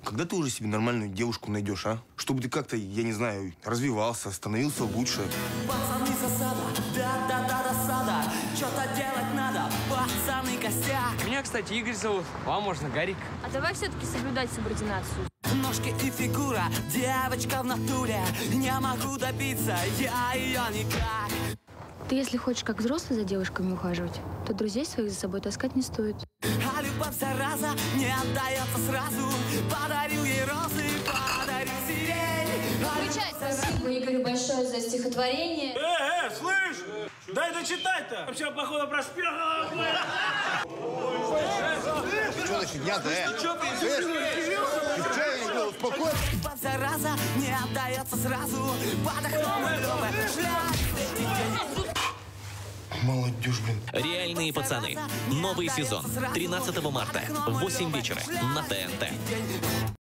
когда ты уже себе нормальную девушку найдешь, а? Чтобы ты как-то, я не знаю, развивался, становился лучше. Пацаны засада, да-да-да, досада. Что-то делать надо, пацаны костяк. Меня, кстати, Игорь зовут, вам можно Гарик. А давай все-таки соблюдать субординацию. Ножки и фигура, девочка в натуре. Не могу добиться, я ее никак. Ты, если хочешь как взрослый за девушками ухаживать, то друзей своих за собой таскать не стоит. А любовь зараза не отдается сразу. Подарил ей розы, подарил сирень. Включай. Спасибо Игорю большое за стихотворение. Слышь! Дай дочитать-то! Вообще, походу, проспеха. Что за фигня-то, успокойся. Любовь зараза не отдается сразу. Под окном лёвы шляпы. Молодежь, блин. Реальные пацаны. Новый сезон. 13 марта в 8 вечера на ТНТ.